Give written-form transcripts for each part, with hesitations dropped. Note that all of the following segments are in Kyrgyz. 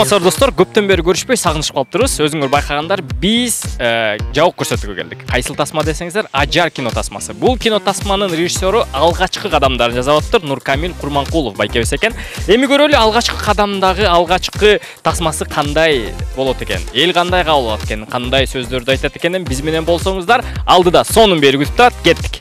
Саламатсыздар достор, көптөн бери көрүшпөй сагынышып калыптырбыз. Өзүңөр байкагандар, биз жабык көрсөтүүгө келдик. Кайсыл тасма десеңиздер, Ажар кино тасмасы. Бул кино тасманын режиссеру алгачкы кадамдарын жазып атыптыр, Нуркамил Курманкулов байкебиз экен. Эми көрөлү алгачкы кадамдагы алгачкы тасмасы кандай болот экен, эл кандай кабыл алат экен, кандай сөздөрдү айтат экенин биз менен болсоңуздар, алдыда сонун бери күтүп турат, кеттик.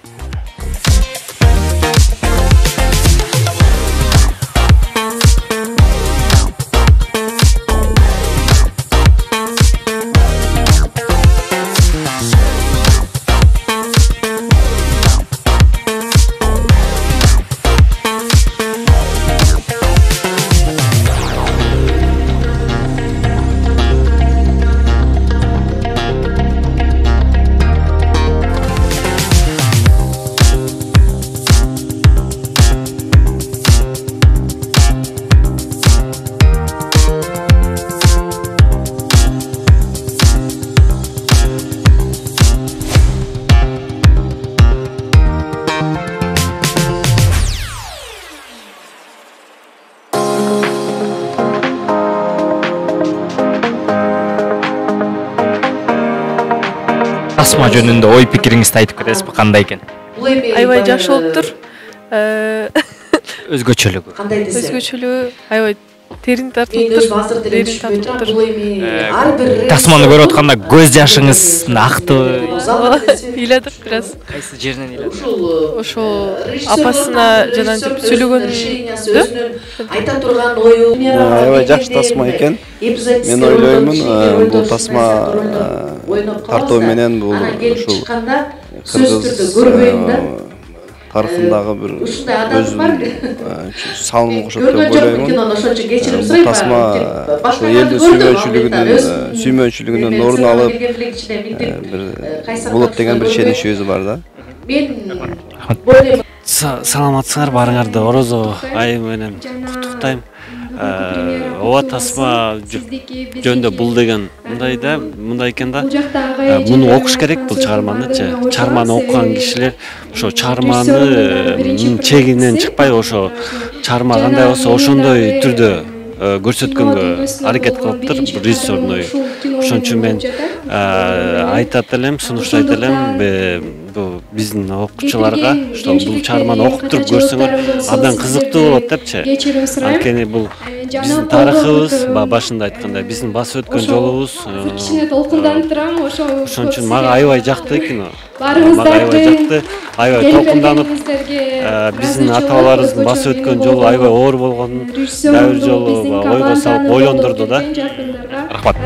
Тасма жөнүндө ой пикириңизди айтып кетесизби, кандай экен? Аябай жакшы болуптур. Өзгөчөлүгү. Өзгөчөлүгү аябай терин тартылыптыр. Тасманы көрүп атканда көз жашыңыз актыбы? Ыйладык бираз. Кайсы жеринен ыйладык? Ошо апасына жанагынтип сүйлөгөндү. Айта турган ою аябай жакшы тасма экен. Мен ойлоймун, бул тасма тартуу менен бул ушул кыргыз тарыхындагы бир өзүнүн салымы окшот деп ойлоймун. Бул тасма ошо элдин сүймөнчүлүгүнөн орун алып бир болот деген бир ишеничибиз бар да. Саламатсыңар, барыңарды орозо айым менен куттуктайм. Ооба тасма жөнүндө бул деген мындай экен да. Муну окуш керек бул чыгарманычы. Чыгарманы окуган кишилер ошо чыгарманын чегинен чыкпай, ошо чыгарма кандай болсо ошондой түрдө көрсөткөнгө аракет кылыптыр режиссердун ою. Ошон үчүн мен айтат элем, сунуштайт элем, биздин окуучуларга ошо бул чыгарманы окуп туруп көрсөңөр абдан кызыктуу болот депчи. Анткени бул биздин тарыхыбыз, башында айткандай, биздин басып өткөн жолубуз. Кичине толкунданып турам, ошон үчүн мага аябай жакты кино. Мага аябай жакты, аябай толкунданып, биздин ата-бабаларыбыздын басып өткөн жолу аябай оор болгонун, дәвир жолу ойго салып ойлондурду да. Рахмат.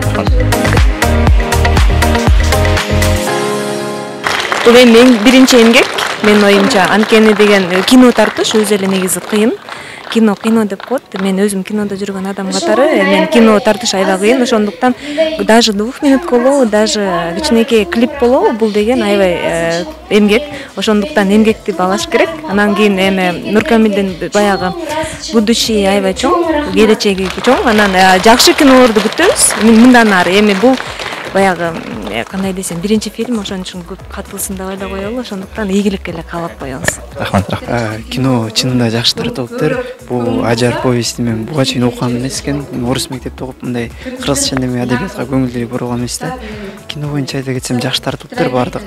Бул эми биринчи эмгек, менин оюмча. Анткени деген кино тартыш өзү эле негизи кыйын. Кино деп коет. Мен өзүм кинодо жүргөн адам катары, мен кино тартыш аябай кыйын. Ошондуктан даже 2 минутка болобу, даже кичинекей клип болобу, бул деген аябай эмгек. Ошондуктан эмгекти баалаш керек. Анан кийин эми Нуркамилдин баягы будущий аябай чоң, келечеги чоң. Анан жакшы кинолорду күтөбүз. Мындан ары эми бул баягы кандай десем, биринчи фильм, ошон үчүн көп катылсын деп ойлой коелу. Ошондуктан ийгилик эле каалап коебуз. Рахмат. Кино чынында жакшы тартылыптыр. Бул Ажар повести мен буга чейин окуган эмес экен. Орус мектепте окуп мындай кыргызча неме адабиятка көңүл бурган эмес да. Кино боюнча айта кетсем жакшы тартылыптыр. Бардык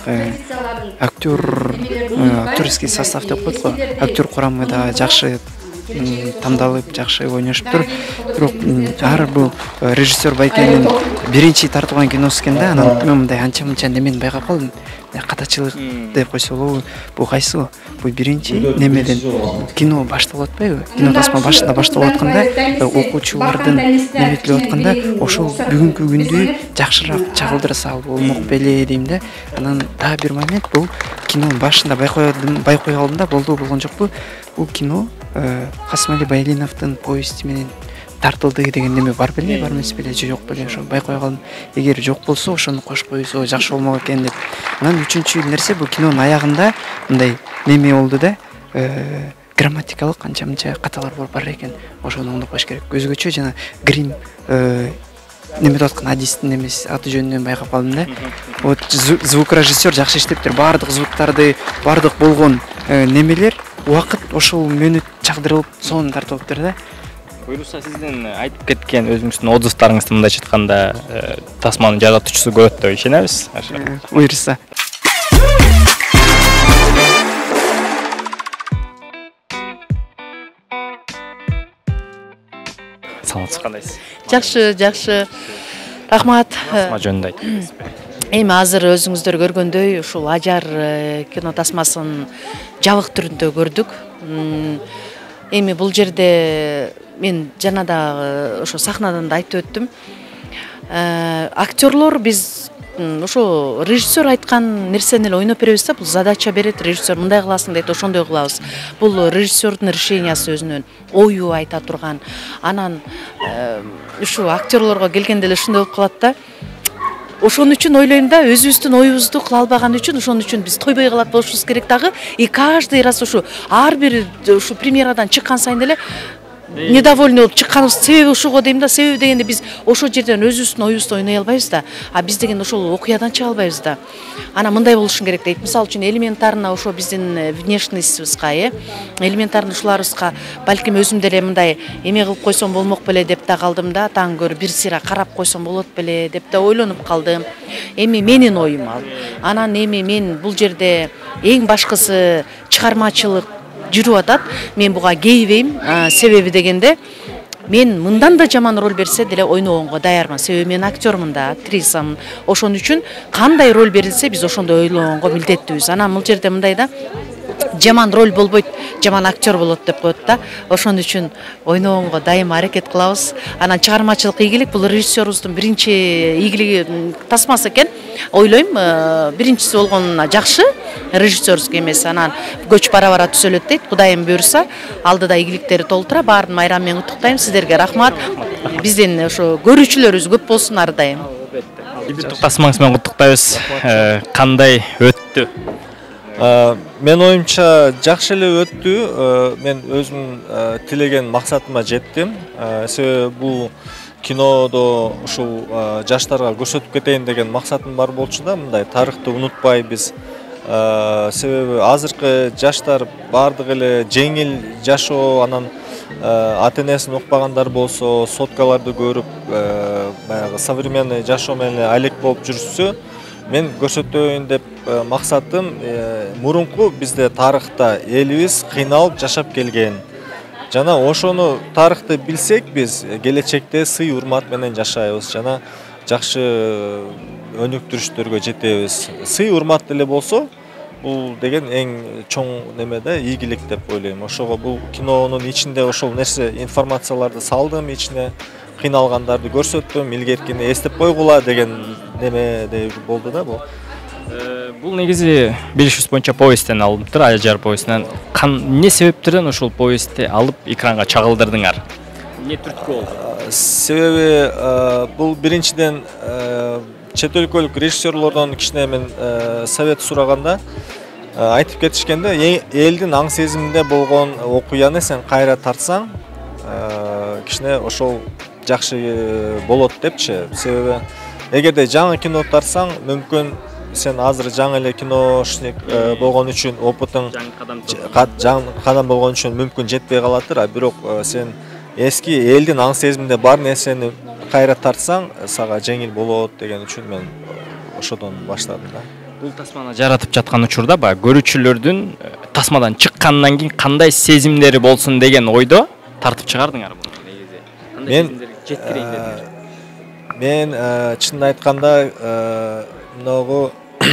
актерский состав деп коет го. Актер курамы да жакшы тандалып, жакшы ойношуптур. Бирок ар бул режиссер байкенин биринчи тартылган киносу экен да. Анан мен мындай анча-мынча немени байкап калдым. Катачылык деп койсо болобу? Бул кайсы? Бул биринчи немеден кино башталып атпайбы? Кино тасма башында башталып атканда, окуучулардын неметилип атканда, ошол бүгүнкү күндү жакшыраак чагылдыра салып болмок беле дейм да. Анан дагы бир момент, бул кино башында байкой алдым да, болду болгон жокпу? Бул кино Касымали Байлиновдун повести менен тартылды деген неме бар беле, бар эмес беле, же жок беле, ошо байкой калдым. Эгер жок болсо, ошону кошуп койсо жакшы болмок экен деп. Анан үчүнчү нерсе, бул кинонун аягында мындай неме болду да, грамматикалык анча-мынча каталар бар экен. Ошону оңдоп коюш керек. Өзгөчө жана грим неме деп аткан адистин немеси аты жөнүнөн байкап калдым да. Вот звукорежиссер жакшы иштептир. Бардык звуктарды, бардык болгон немелер убакыт ошол мөнөт чагдырылып, сонун тартылыптыр да. Буйруса сиздин айтып кеткен өзүңүздүн отзывдарыңызды мындайча айтканда тасманын жаратуучусу көрөт деп ишенебиз. Буйруса. Саламатсыз, кандайсыз? Жакшы. Рахмат. Тасма жөнүндө айтыңыз. Эми азыр өзүңүздөр көргөндөй ушул Ажар кино тасмасын жабык түрүндө көрдүк. Эми бул жерде мен жана да ошо сахнадан да айтып өттүм. Актерлор биз ошо режиссер айткан нерсени эле ойноп беребиз да, бул задача берет, режиссер мындай кыласың дейт, ошондой кылабыз. Бул режиссердун решениясы өзүнүн ою айта турган. Анан ушу актерлорго келгенде эле ушундай болуп калат да. Ошон үчүн ойлойм да, өзүбүздүн оюбузду кыла албаган үчүн, ошон үчүн биз тойбой калат болушубуз керек дагы. И каждый раз ушу ар бир ушу премьерадан чыккан сайын эле недовольный болуп чыкканыбыз себеби ушуго дейм да. Себеби дегенде биз ошол жерден өзүбүздүн оюбузду ойной албайбыз да. А биз деген ошол окуядан чыга албайбыз да. Ана мындай болушун керек дейт. Мисалы үчүн элементарно ошо биздин внешностьибизга, элементарно ушуларыбызга балким өзүм деле мындай эме кылып койсом болмок беле деп да калдым да. Таң көрүп бир сыйра карап койсом болот беле деп да ойлонуп калдым. Эми менин оюм ал. Анан эми мен бул жерде эң башкысы чыгармачылык жүрүп атат. Мен буга кейбейм. Себеби дегенде мен мындан да жаман роль берсе деле ойногонго даярмын. Себеби мен актермын да, актрисамын. Ошон үчүн кандай роль берилсе биз ошондой ойлогонго милдеттүүбүз. Анан бул жерде мындай да, жаман роль болбойт, жаман актер болот деп коет да. Ошон үчүн ойногонго дайыма аракет кылабыз. Анан чыгармачылык ийгилик бул режиссерубуздун биринчи ийгилиги тасмасы экен. Ойлойм, биринчиси болгонуна жакшы, режиссерский эмес. Анан көч бара түзөлөт дейт. Кудайым буйруса, алдыда ийгиликтери толтура, баарын майрам менен куттуктайм. Сиздерге рахмат. Биздин ошо көрүүчүлөрүбүз көп болсун ар дайым. Дебюттук тасмаңыз менен куттуктайбыз. Кандай өттү? Мен оюмча жакшы эле өттү. Мен өзүм тилеген максатыма жеттим. Себеби бул кинодо ушул жаштарга көрсөтүп кетейин деген максатым бар болчу да, мындай тарыхты унутпай биз. Себеби азыркы жаштар бардык эле жеңил жашоо, анан ата-энесин укпагандар болсо, соткаларды көрүп, баягы современный жашоо менен алек болуп жүрүшсө, мен көрсөтөйүн деп максатым мурунку бизде тарыхта элибиз кыйналып жашап келген. Жана ошону тарыхты билсек биз келечекте сый урмат менен жашайбыз, жана жакшы өнүктүрүштөргө жетебиз. Сый урмат деле болсо, бул деген эң чоң неме да, ийгилик деп ойлойм. Ошого бул кинонун ичинде ошол нерсе информацияларды салдым ичине, кыйналгандарды көрсөттүм, илгеркини эстеп койгула деген неме болду да бул. Бул негизи билишибиз боюнча повесттен алыныптыр, Ажар повестинен. Эмне себептерден ушул повестти алып экранга чагылдырдыңар? Эмне түрткү болду? Себеби бул биринчиден чет өлкөлүк режиссерлордон кичине мен совет сураганда айтып кетишкенде, элдин аң сезиминде болгон окуяны сен кайра тартсаң, кичине ошол жакшы болот депчи. Себеби эгерде жаңы кино тартсаң, мүмкүн сен азыр жаңы эле киношник болгон үчүн опытың жаңы кадам болгон үчүн мүмкүн жетпей калатыр, а бирок сен эски элдин аң сезиминде бар нерсени кайра тартсаң, сага жеңил болот деген үчүн мен ошодон баштадым да. Бул тасманы жаратып жаткан учурда көрүүчүлөрдүн тасмадан чыккандан кийин кандай сезимдери болсун деген ойдо тартып чыгардыңар буну негизи. Кандай сезимдерге жеткирейин дедиңер? Мен чынын айтканда мынагу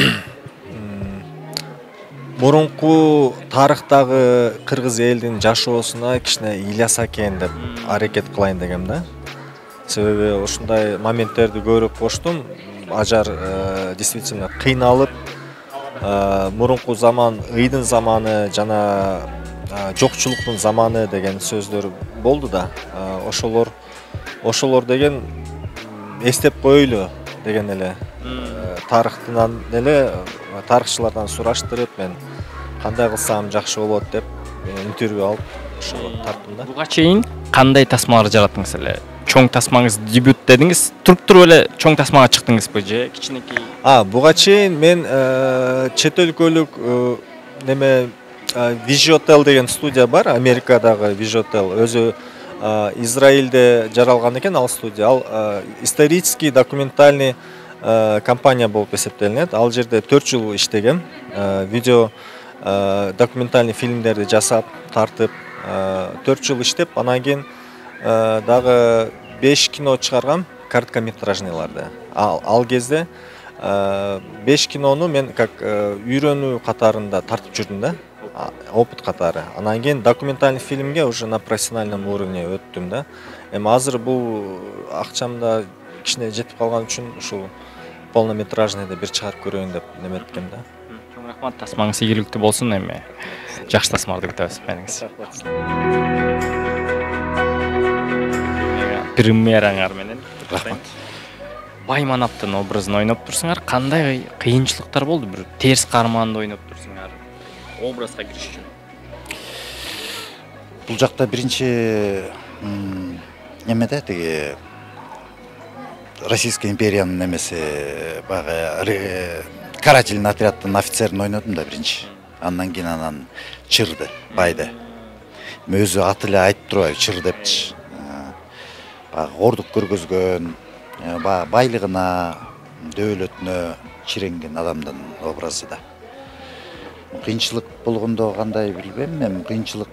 мурунку тарыхтагы кыргыз элдин жашоосуна кичине ыйласа экен деп аракет кылайын дегем да. Себеби ушундай моменттерди көрүп коштум. Ажар действительно кыйналып, мурунку заман, ыйдын заманы жана жокчулуктун заманы деген сөздөр болду да. Ошолор деген эстеп коелу деген эле. Тарыхтан эле тарыхчылардан сураштырып, мен кандай кылсам жакшы болот деп интервью алып ошого тарттым да. Буга чейин кандай тасмалар жараттыңыз эле? Чоң тасмаңыз дебют дедиңиз, туруп эле чоң тасмага чыктыңызбы же кичинекей? Буга чейин мен чет өлкөлүк неме Visual деген студия бар, Америкадагы Visual. Өзү Израилде жаралган экен ал студия. Ал исторический документальный компания болуп эсептелинет. Ал жерде 4 жыл иштеген. Видео документальный фильмдерди жасап, тартып 4 жыл иштеп, анан кийин дагы 5 кино чыгаргам, короткометражныйларды. Ал кезде 5 кинону мен как үйрөнүү катарында тартып жүрдүм да, опыт катары. Анан кийин документальный фильмге уже на профессиональном уровне өттүм да. Эми азыр бул акчамда кичине жетип калган үчүн ушул полнометражныйды бир чыгарып көрөйүн деп неметкем да. Чоң рахмат, тасмаңыз ийгиликтүү болсун, эми жакшы тасмаларды күтөбүз мениңиз. Премьераңар менен. Рахмат. Байманаптын образын ойноп турсуңар, кандай кыйынчылыктар болду? Бир терс каарманды ойноп турсуңар, образга кириш үчүн. Бул жакта биринчи немеде тиги Российская империянын немеси баягы карательный отряддын офицерин ойнодум да биринчи. Андан кийин анан Чырды, байды. Өзү аты эле айтып турбайбы, Чыр депчи. Баягы ордук көргөзгөн, байлыгына, дөөлөтүнө чиренген адамдын образы да. Кыйынчылык болгондо кандай билбейм, мен кыйынчылык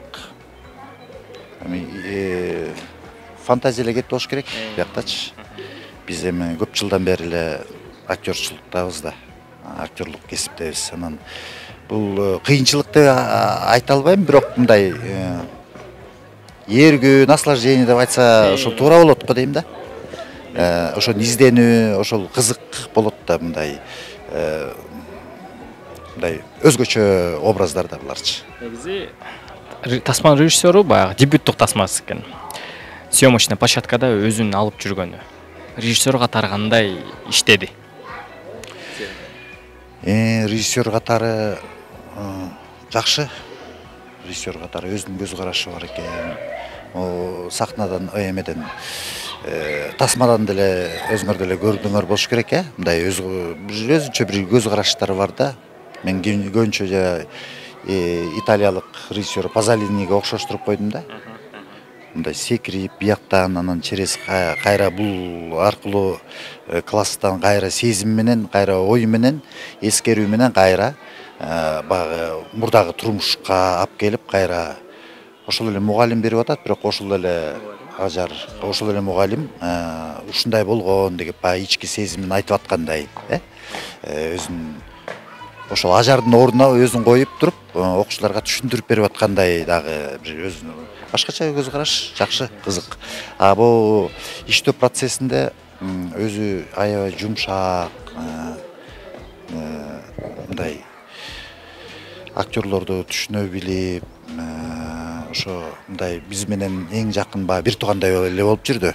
фантазия эле кетип болуш керек бияктачы. Биз эми көп жылдан бери эле актёрчулуктабыз да, актёрлук кесиптебиз. Анан бул кыйынчылыкты айта албайм, бирок мындай эргүү, наслаждение деп айтса, ошол туура болот го дейм да. Ошону изденүү, ошол кызык болот да, мындай өзгөчө образдар да буларчы. Негизи тасманын режиссеру баягы дебюттук тасмасы экен. Съемочный площадкада өзүн алып жүргөнү. Режиссер катары кандай иштеди? Режиссер катары жакшы. Режиссер катары өзүнүн көз карашы бар экен. Сахнадан, эмеден, тасмадан деле өзүңөр деле көрдүңөр болуш керек, мындай өзүнчө бир көз караштары бар да. Мен көбүнчө италиялык режиссер Пазолиниге окшоштуруп койдум да. Мындай секирип, бияктан, анан через кайра бул аркылуу класстан кайра сезим менен, кайра ой менен, эскерүү менен кайра баягы мурдагы турмушка алып келип, кайра ошол эле мугалим берип атат, бирок ошол эле ажар, ошол эле мугалим ушундай болгон деп баягы ички сезимин айтып аткандай, өзүн ошол ажардын ордуна өзүн коюп туруп, окуучуларга түшүндүрүп берип аткандай дагы бир өзүнүн башкача көз караш, жакшы, кызык. Бул иштөө процессинде өзү аябай жумшак, мындай актерлорду түшүнө билип, ошо мындай биз менен эң жакын бир туугандай эле болуп жүрдү.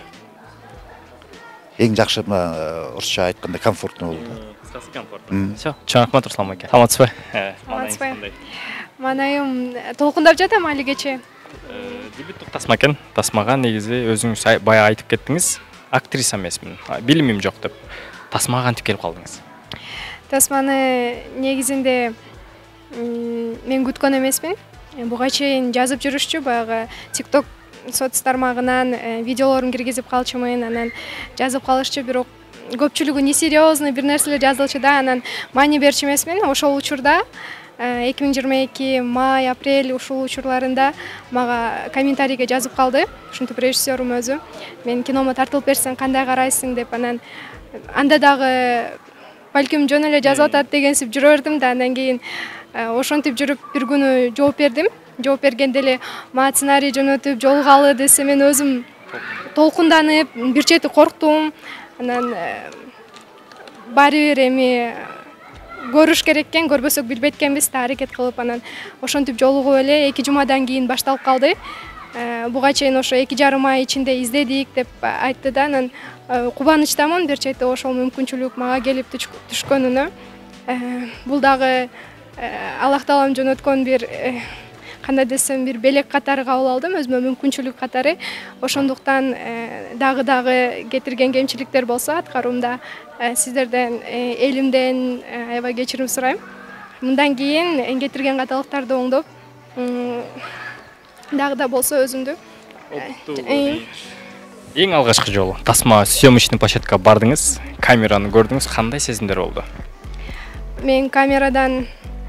Эң жакшы орусча айтканда комфортно болду. Кыскасы комфортно. Всё, чоң рахмат Руслан ака. Саламатсызбы? Саламатсызбы. Манайым толкундап жатам алигече. Дебюттук тасма экен. Тасмага негизи өзүңүз баягы айтып кеттиңиз, актриса эмесмин, билимим жок деп. Тасмага кантип келип калдыңыз? Тасманы негизинде мен күткөн эмесмин. Буга чейин жазып жүрүшчү, баягы TikTok соц тармагынан видеолорун киргизип калчумун, анан жазып калышчу, бирок көпчүлүгү несерьезный бир нерселер жазылчу да, анан маани берчү эмесмин. Ошол учурда 2022 май, апрель ушул учурларында мага комментарийге жазып калды. Ушинтип режиссерум өзү. Мен киномо тартылып берсең кандай карайсың деп, анан анда дагы балким жөн эле жазып атат дегенсип жүрө бердим да, андан кийин ошентип жүрүп бир күнү жооп бердим. Жооп бергенде эле мага сценарий жөнөтүп жолугалы десе, мен өзүм толкунданып, бир чети корктум. Анан баары бир эми көрүш керек экен, көрбөсөк билбейт экенбиз да, аракет кылып, анан ошентип жолугуп эле 2 жумадан кийин башталып калды. Буга чейин ошо 2,5 ай ичинде издедик деп айтты да, анан кубанычтамын бир чети ошол мүмкүнчүлүк мага келип түшкөнүнө. Бул дагы Аллах таалам жөнөткөн бир кандай десем, бир белек катары кабыл алдым, өзүмө мүмкүнчүлүк катары. Ошондуктан дагы кетирген кемчиликтер болсо аткаруумда сиздерден, элимден аябай кечирим сурайм. Мындан кийин кетирген каталыктарды оңдоп, дагы да болсо өзүмдү Эң алгачкы жолу тасма съемочный площадкага бардыңыз, камераны көрдүңүз, кандай сезимдер болду? Мен камерадан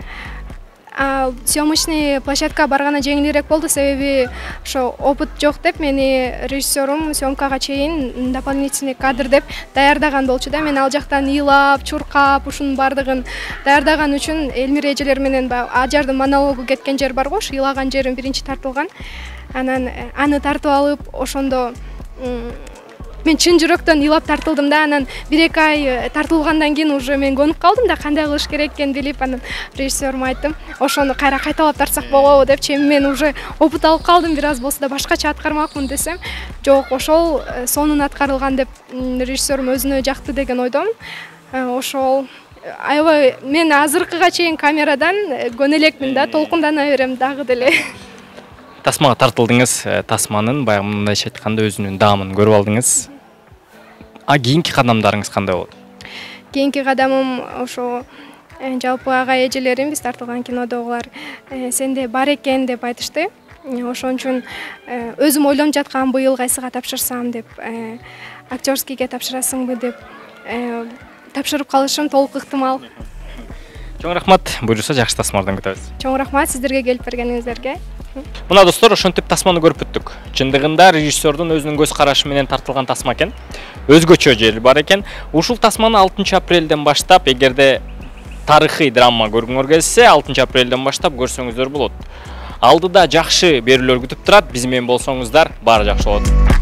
съемочный площадкага барганда жеңилирээк болду, себеби ошо опыт жок деп мени режиссерум съемкага чейин дополнительный кадр деп даярдаган болчу да. Мен ал жактан ыйлап, чуркап, ушунун бардыгын даярдаган үчүн Элмир эжелер менен ажардын монологу кеткен жер бар го, ушу ыйлаган жерим биринчи тартылган. Анан аны тартып алып, ошондо мен чын жүрөктөн ыйлап тартылдым да. Анан 1-2 ай тартылгандан кийин уже мен көнүп калдым да, кандай кылыш керек экенин билип, анан режиссерума айттым, ошону кайра кайталап тартсак болобу деп. Чейин мен уже опыт алып калдым, бир аз болсо да башкача аткармакмын десем, жок, ошол сонун аткарылган деп режиссерум өзүнө жакты деген ойдомун. Ошол аябай мен азыркыга чейин камерадан көнө элекмин да, толкундана берем дагы деле. Тасмага тартылдыңыз, тасманын баягы мындайча айтканда өзүнүн даамын көрүп алдыңыз. Кийинки кадамдарыңыз кандай болот? Кийинки кадамым ошо жалпы ага эжелерим биз тартылган кинодогулар сенде бар экен деп айтышты. Ошон үчүн өзүм ойлонуп жаткан быйыл кайсыга тапшырсам деп, актерскийге тапшырасыңбы деп тапшырып калышым толук ыктымал. Чоң рахмат, буюрса жакшы тасмалардан күтөбүз. Чоң рахмат сиздерге келип бергениңиздерге. Мына достор, ошентип тасманы көрүп бүттүк. Чындыгында режиссердун өзүнүн көз карашы менен тартылган тасма экен. Өзгөчө жери бар экен. Ушул тасманы 6 апрелден баштап, эгерде тарыхый драма көргүңөр келсе, 6 апрелден баштап көрсөңүздөр болот. Алдыда жакшы берүүлөр күтүп турат. Биз менен болсоңуздар, баары жакшы болот.